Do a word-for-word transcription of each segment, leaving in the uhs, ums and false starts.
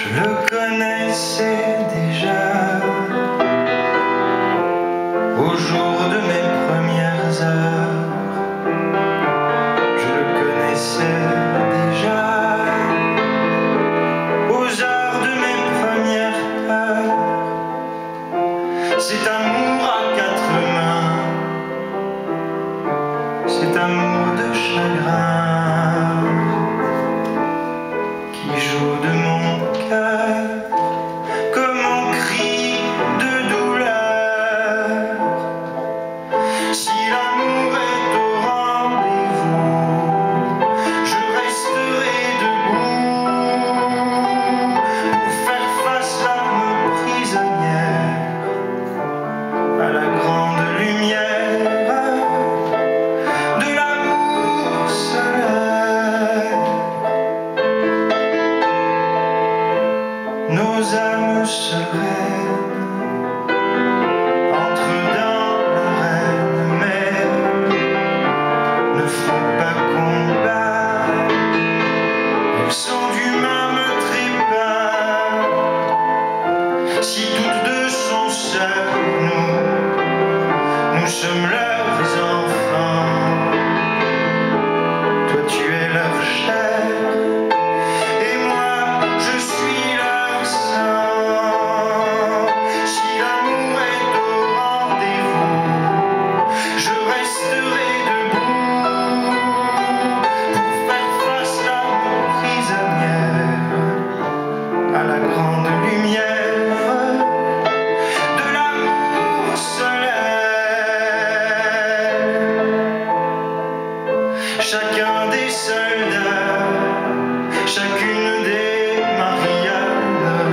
Je le connaissais déjà au jour de mes premières heures. Je le connaissais déjà aux heures de mes premières peurs. Cet amour à quatre mains, cet amour de chagrin qui joue de mon cœur comme un cri de douleur. Si l'amour est au rendez-vous, je resterai debout pour faire face à l'âme prisonnière à la grande lumière de l'amour solaire. Nos âmes sereines entrent dans l'arène, mais ne font pas combat. Elles sont du même trépas. Si toutes deux sont seules, nous, nous sommes leurs enfants. Toi tu es leur chair et moi je suis leur sang. Si l'amour est au rendez-vous, je resterai debout pour faire face à l'âme prisonnière à la grande lumière de l'amour solaire. Chacun des soldats, chacune des mariales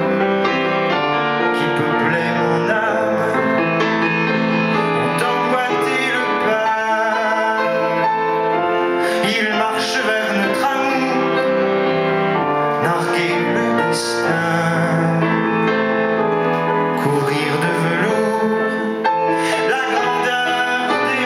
qui peuplaient mon âme ont emboîté le pas. Ils marchent vers notre amour, narguer le destin, courir de velours la grandeur des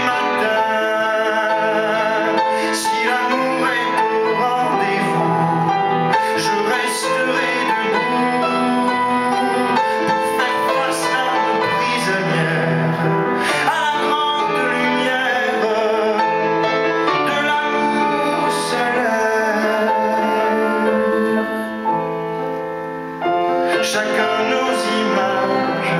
matins. Si l'amour est au rendez-vous, je resterai debout pour faire face à l'âme prisonnière à la grande lumière de l'amour solaire. Chacun nos images,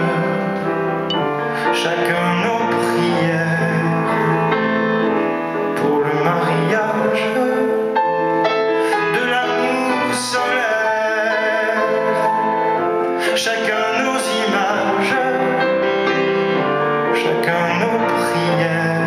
chacun nos prières pour le mariage de l'amour solaire. Chacun nos images, chacun nos prières